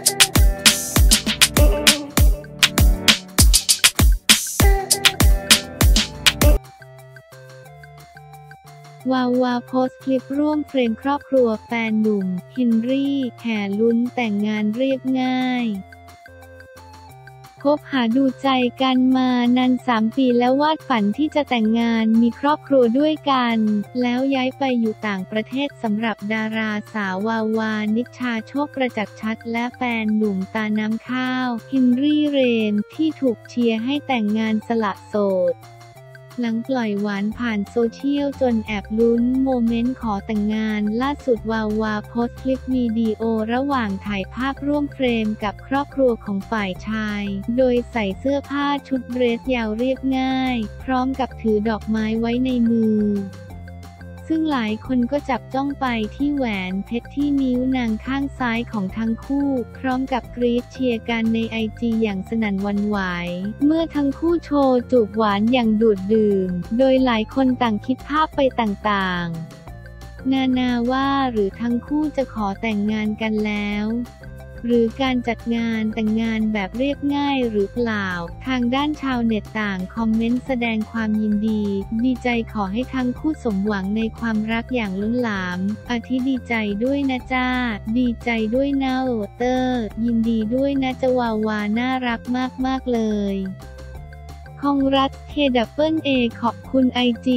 วาวาโพสต์คลิปร่วมเฟรมครอบครัวแฟนหนุ่มเฮนรี่แห่ลุ้นแต่งงานเรียบง่ายคบหาดูใจกันมานาน3 ปีแล้ววาดฝันที่จะแต่งงานมีครอบครัวด้วยกันแล้วย้ายไปอยู่ต่างประเทศสำหรับดาราสาววาวานิชชาโชคประจักษ์ชัดและแฟนหนุ่มตาน้ำข้าวเฮนรี่เรนที่ถูกเชียร์ให้แต่งงานสละโสดหลังปล่อยหวานผ่านโซเชียลจนแอบลุ้นโมเมนต์ขอแต่งงานล่าสุดวาวาโพสต์คลิปวิดีโอระหว่างถ่ายภาพร่วมเฟรมกับครอบครัวของฝ่ายชายโดยใส่เสื้อผ้าชุดเดรสยาวเรียบง่ายพร้อมกับถือดอกไม้ไว้ในมือซึ่งหลายคนก็จับจ้องไปที่แหวนเพชรที่นิ้วนางข้างซ้ายของทั้งคู่พร้อมกับกรี๊ดเชียร์กันในไอจีอย่างสนั่นหวั่นไหวเมื่อทั้งคู่โชว์จูบหวานอย่างดูดดื่มโดยหลายคนต่างคิดภาพไปต่างๆนาว่าหรือทั้งคู่จะขอแต่งงานกันแล้วหรือการจัดงานแต่งงานแบบเรียบง่ายหรือเปล่าทางด้านชาวเน็ตต่างคอมเมนต์แสดงความยินดีใจขอให้ทั้งคู่สมหวังในความรักอย่างล้นหลามอาทิดีใจด้วยนะจ้าดีใจด้วยนะโอเตอร์ยินดีด้วยนะจะวาวาน่ารักมากเลยคองรัฐKWAขอบคุณIG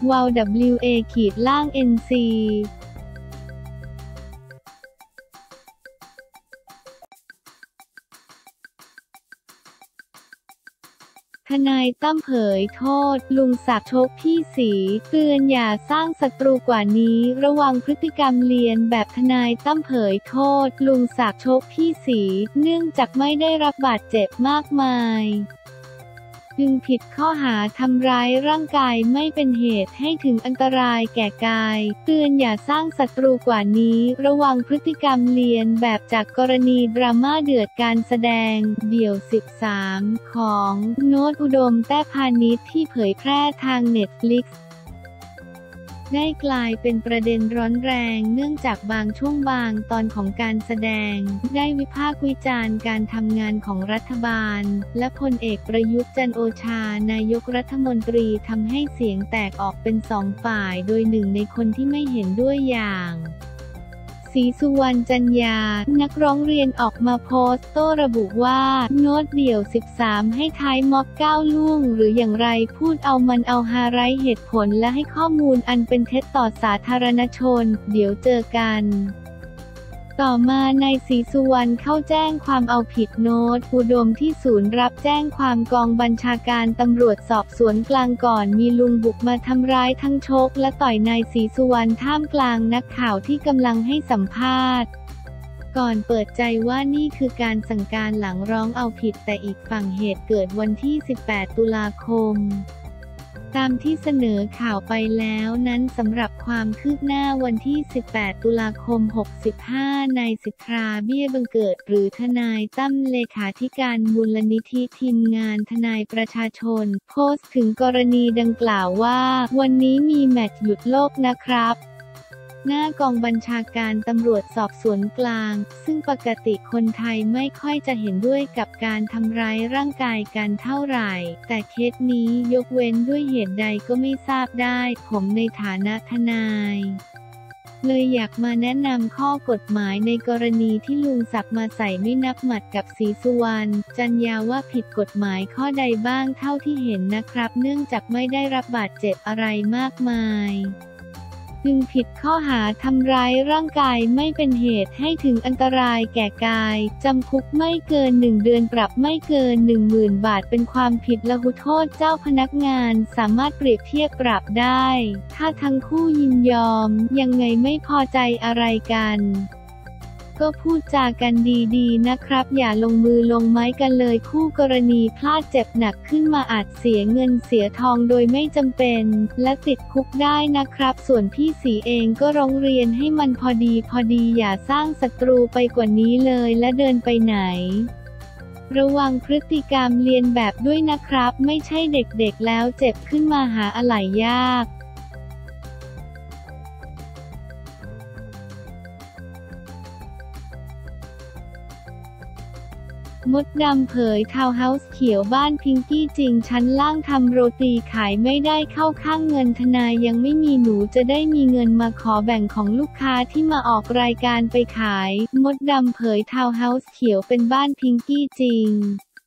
WAW_NCทนายตั้มเผยโทษลุงศักดิ์ชกพี่ศรีเตือนอย่าสร้างศัตรูกว่านี้ระวังพฤติกรรมเลียนแบบทนายตั้มเผยโทษลุงศักดิ์ชกพี่ศรีเนื่องจากไม่ได้รับบาดเจ็บมากมายจึงผิดข้อหาทำร้ายร่างกายไม่เป็นเหตุให้ถึงอันตรายแก่กายเตือนอย่าสร้างศัตรูกว่านี้ระวังพฤติกรรมเลียนแบบจากกรณีดราม่าเดือดการแสดงเดี่ยว13ของโน้ตอุดมแต้พานิชที่เผยแพร่ทางเน็ตฟลิกซ์ได้กลายเป็นประเด็นร้อนแรงเนื่องจากบางช่วงบางตอนของการแสดงได้วิพากษ์วิจารณ์การทำงานของรัฐบาลและพลเอกประยุทธ์จันทร์โอชานายกรัฐมนตรีทำให้เสียงแตกออกเป็น2 ฝ่ายโดยหนึ่งในคนที่ไม่เห็นด้วยอย่างศรีสุวรรณจันยานักร้องเรียนออกมาโพสต์โต้ระบุว่าโน้ตเดี่ยว13ให้ท้ายม็อบ9ล่วงหรืออย่างไรพูดเอามันเอาฮาไร้เหตุผลและให้ข้อมูลอันเป็นเท็จต่อสาธารณชนเดี๋ยวเจอกันต่อมานายศรีสุวรรณเข้าแจ้งความเอาผิดโน้ตอุดมที่ศูนย์รับแจ้งความกองบัญชาการตำรวจสอบสวนกลางก่อนมีลุงบุกมาทำร้ายทั้งชกและต่อยนายศรีสุวรรณท่ามกลางนักข่าวที่กำลังให้สัมภาษณ์ก่อนเปิดใจว่านี่คือการสั่งการหลังร้องเอาผิดแต่อีกฝั่งเหตุเกิดวันที่18 ตุลาคมตามที่เสนอข่าวไปแล้วนั้นสำหรับความคืบหน้าวันที่18 ตุลาคม 65นายสิทธาเบี้ยบังเกิดหรือทนายตั้มเลขาธิการมูลนิธิทีมงานทนายประชาชนโพสต์ถึงกรณีดังกล่าวว่าวันนี้มีแมตช์หยุดโลกนะครับหน้ากองบัญชาการตำรวจสอบสวนกลางซึ่งปกติคนไทยไม่ค่อยจะเห็นด้วยกับการทำร้ายร่างกายกันเท่าไหร่แต่เคสนี้ยกเว้นด้วยเหตุใดก็ไม่ทราบได้ผมในฐานะทนายเลยอยากมาแนะนำข้อกฎหมายในกรณีที่ลุงศักดิ์มาใส่ไม่นับหมัดกับศรีสุวรรณจันยาว่าผิดกฎหมายข้อใดบ้างเท่าที่เห็นนะครับเนื่องจากไม่ได้รับบาดเจ็บอะไรมากมายจึงผิดข้อหาทำร้ายร่างกายไม่เป็นเหตุให้ถึงอันตรายแก่กายจำคุกไม่เกิน1 เดือนปรับไม่เกิน 10,000 บาทเป็นความผิดละหุโทษเจ้าพนักงานสามารถเปรียบเทียบปรับได้ถ้าทั้งคู่ยินยอมยังไงไม่พอใจอะไรกันก็พูดจากันดีๆนะครับอย่าลงมือลงไม้กันเลยคู่กรณีพลาดเจ็บหนักขึ้นมาอาจเสียเงินเสียทองโดยไม่จำเป็นและติดคุกได้นะครับส่วนพี่ศรีเองก็ร้องเรียนให้มันพอดีอย่าสร้างศัตรูไปกว่านี้เลยและเดินไปไหนระวังพฤติกรรมเลียนแบบด้วยนะครับไม่ใช่เด็กๆแล้วเจ็บขึ้นมาหาอะไหล่ยากมดดำเผยทาวน์เฮาส์เขียวบ้านพิงกี้จริงชั้นล่างทำโรตีขายไม่ได้เข้าข้างเงินทนายยังไม่มีหนูจะได้มีเงินมาขอแบ่งของลูกค้าที่มาออกรายการไปขายมดดำเผยทาวน์เฮาส์เขียวเป็นบ้านพิงกี้จริง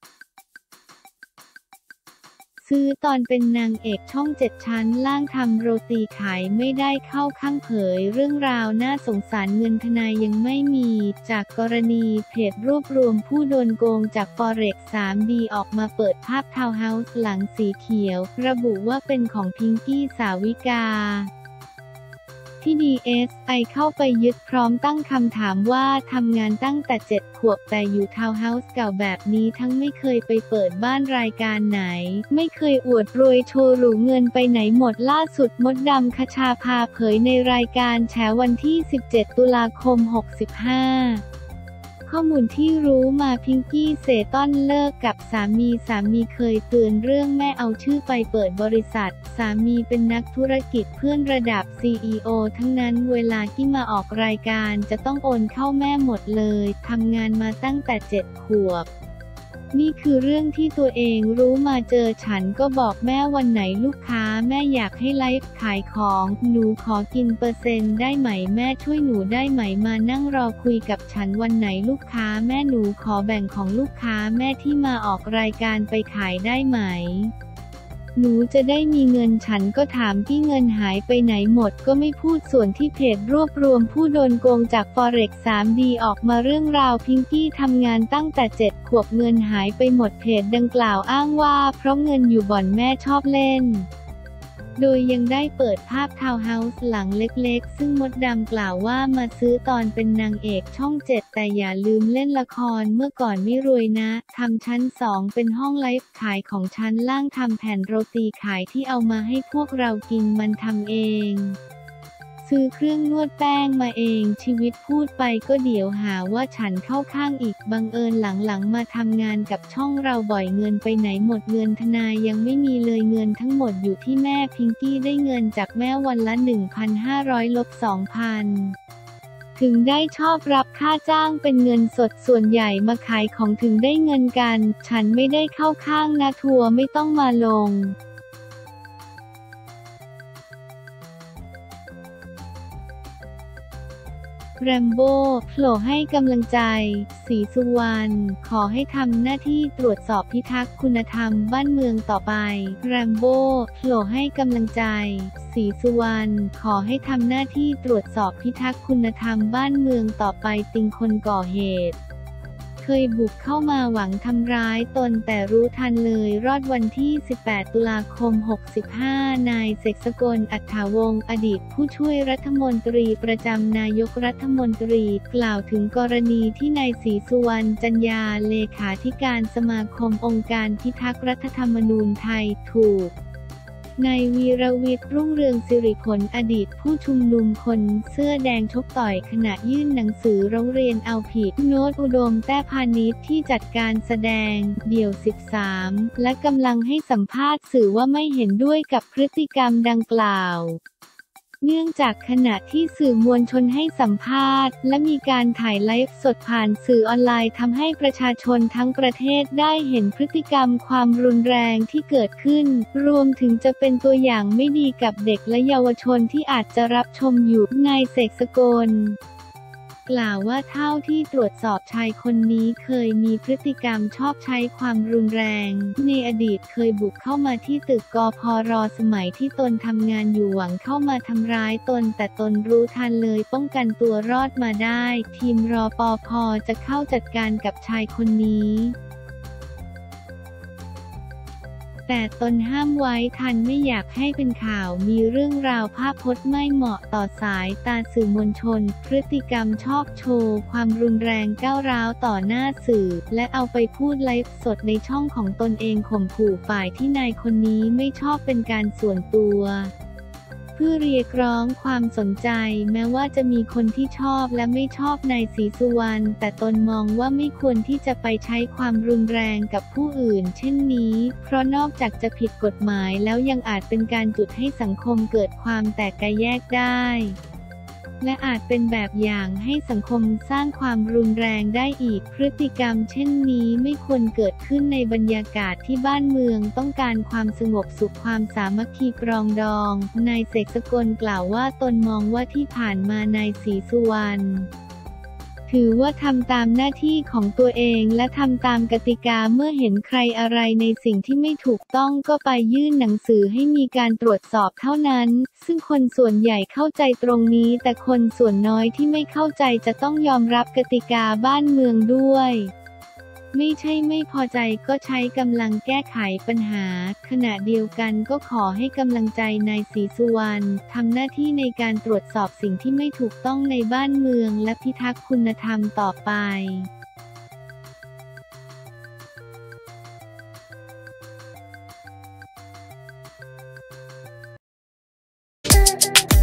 ซื้อตอนเป็นนางเอกช่อง7ชั้นล่างทำโรตีขายไม่ได้เข้าข้างเผยเรื่องราวน่าสงสารเงินทนายยังไม่มีจากกรณีเพจรวบรวมผู้โดนโกงจาก Forex 3D ออกมาเปิดภาพทาวน์เฮาส์หลังสีเขียวระบุว่าเป็นของพิงกี้สาวิกาที่ DSI เข้าไปยึดพร้อมตั้งคำถามว่าทำงานตั้งแต่7 ขวบแต่อยู่ทาวน์เฮาส์เก่าแบบนี้ทั้งไม่เคยไปเปิดบ้านรายการไหนไม่เคยอวดรวยโชว์หรูเงินไปไหนหมดล่าสุดมดดำคชาภาเผยในรายการแฉวันที่17 ตุลาคม 65ข้อมูลที่รู้มาพิงกี้เซต้อนเลิกกับสามีเคยเตือนเรื่องแม่เอาชื่อไปเปิดบริษัทสามีเป็นนักธุรกิจเพื่อนระดับ CEO ทั้งนั้นเวลาที่มาออกรายการจะต้องโอนเข้าแม่หมดเลยทำงานมาตั้งแต่7 ขวบนี่คือเรื่องที่ตัวเองรู้มาเจอฉันก็บอกแม่วันไหนลูกค้าแม่อยากให้ไลฟ์ขายของหนูขอกินเปอร์เซ็นต์ได้ไหมแม่ช่วยหนูได้ไหมมานั่งรอคุยกับฉันวันไหนลูกค้าแม่หนูขอแบ่งของลูกค้าแม่ที่มาออกรายการไปขายได้ไหมหนูจะได้มีเงินฉันก็ถามที่เงินหายไปไหนหมดก็ไม่พูดส่วนที่เพจรวบรวมผู้โดนโกงจาก Forex 3D ออกมาเรื่องราวพิงกี้ทำงานตั้งแต่7 ขวบเงินหายไปหมดเพจดังกล่าวอ้างว่าเพราะเงินอยู่บ่อนแม่ชอบเล่นโดยยังได้เปิดภาพทาวน์เฮาส์หลังเล็กๆซึ่งมดดำกล่าวว่ามาซื้อตอนเป็นนางเอกช่อง7แต่อย่าลืมเล่นละครเมื่อก่อนไม่รวยนะทำชั้น2เป็นห้องไลฟ์ขายของชั้นล่างทำแผ่นโรตีขายที่เอามาให้พวกเรากินมันทำเองซื้อเครื่องนวดแป้งมาเองชีวิตพูดไปก็เดี๋ยวหาว่าฉันเข้าข้างอีกบังเอิญหลังๆมาทำงานกับช่องเราบ่อยเงินไปไหนหมดเงินทนายยังไม่มีเลยเงินทั้งหมดอยู่ที่แม่พิงกี้ได้เงินจากแม่วันละ 1,500 ลบ 2,000 ถึงได้ชอบรับค่าจ้างเป็นเงินสดส่วนใหญ่มาขายของถึงได้เงินกันฉันไม่ได้เข้าข้างนะทัวร์ไม่ต้องมาลงแรมโบ้โผล่ให้กำลังใจศรีสุวรรณขอให้ทำหน้าที่ตรวจสอบพิทักษ์คุณธรรมบ้านเมืองต่อไปแรมโบ้โผล่ให้กำลังใจศรีสุวรรณขอให้ทำหน้าที่ตรวจสอบพิทักษ์คุณธรรมบ้านเมืองต่อไปติงคนก่อเหตุเคยบุกเข้ามาหวังทำร้ายตนแต่รู้ทันเลยรอดวันที่18 ตุลาคม 65นายเสกสกล อัฏฐาวงศ์อดีตผู้ช่วยรัฐมนตรีประจำนายกรัฐมนตรีกล่าวถึงกรณีที่นายศรีสุวรรณจันยาเลขาธิการสมาคมองค์การพิทักษ์รัฐธรรมนูญไทยถูกนายวีรวิทย์รุ่งเรืองสิริผลอดีตผู้ชุมนุมคนเสื้อแดงชกต่อยขณะยื่นหนังสือร้องเรียนเอาผิดโน้ตอุดมแต้พานิชที่จัดการแสดงเดี่ยว13และกำลังให้สัมภาษณ์สื่อว่าไม่เห็นด้วยกับพฤติกรรมดังกล่าวเนื่องจากขณะที่สื่อมวลชนให้สัมภาษณ์และมีการถ่ายไลฟ์สดผ่านสื่อออนไลน์ทำให้ประชาชนทั้งประเทศได้เห็นพฤติกรรมความรุนแรงที่เกิดขึ้นรวมถึงจะเป็นตัวอย่างไม่ดีกับเด็กและเยาวชนที่อาจจะรับชมอยู่นายเสกสกลกล่าวว่าเท่าที่ตรวจสอบชายคนนี้เคยมีพฤติกรรมชอบใช้ความรุนแรงในอดีตเคยบุกเข้ามาที่ตึกกพร.สมัยที่ตนทำงานอยู่หวังเข้ามาทำร้ายตนแต่ตนรู้ทันเลยป้องกันตัวรอดมาได้ทีมรปภ.จะเข้าจัดการกับชายคนนี้แต่ตนห้ามไว้ทันไม่อยากให้เป็นข่าวมีเรื่องราวภาพพจน์ไม่เหมาะต่อสายตาสื่อมวลชนพฤติกรรมชอบโชว์ความรุนแรงก้าวร้าวต่อหน้าสื่อและเอาไปพูดไลฟ์สดในช่องของตนเองข่มขู่ฝ่ายที่นายคนนี้ไม่ชอบเป็นการส่วนตัวเพื่อเรียกร้องความสนใจแม้ว่าจะมีคนที่ชอบและไม่ชอบนายศรีสุวรรณแต่ตนมองว่าไม่ควรที่จะไปใช้ความรุนแรงกับผู้อื่นเช่นนี้เพราะนอกจากจะผิดกฎหมายแล้วยังอาจเป็นการจุดให้สังคมเกิดความแตกแยกได้และอาจเป็นแบบอย่างให้สังคมสร้างความรุนแรงได้อีกพฤติกรรมเช่นนี้ไม่ควรเกิดขึ้นในบรรยากาศที่บ้านเมืองต้องการความสงบสุขความสามัคคีปรองดองนายเสกสกลกล่าวว่าตนมองว่าที่ผ่านมานายศรีสุวรรณถือว่าทำตามหน้าที่ของตัวเองและทำตามกติกาเมื่อเห็นใครอะไรในสิ่งที่ไม่ถูกต้องก็ไปยื่นหนังสือให้มีการตรวจสอบเท่านั้นซึ่งคนส่วนใหญ่เข้าใจตรงนี้แต่คนส่วนน้อยที่ไม่เข้าใจจะต้องยอมรับกติกาบ้านเมืองด้วยไม่ใช่ไม่พอใจก็ใช้กำลังแก้ไขปัญหาขณะเดียวกันก็ขอให้กำลังใจนายศรีสุวรรณทำหน้าที่ในการตรวจสอบสิ่งที่ไม่ถูกต้องในบ้านเมืองและพิทักษ์คุณธรรมต่อไป